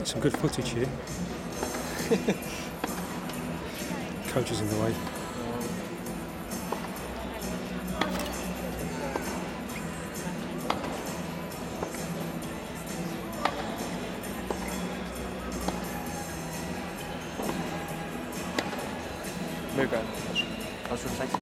Some good footage here. Coach is in the way. Mega. Das war schon sexy.